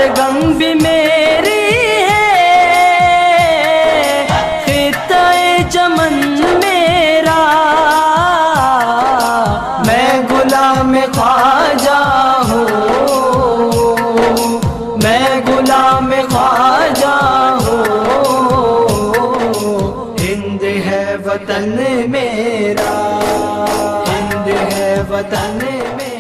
सरगम भी मेरी है, खित्ता-ए चमन मेरा। मैं गुलाम ख्वाजा हूँ, मैं गुलाम ख्वाजा हूँ। हिंद है वतन मेरा, हिंद है वतन मेरा।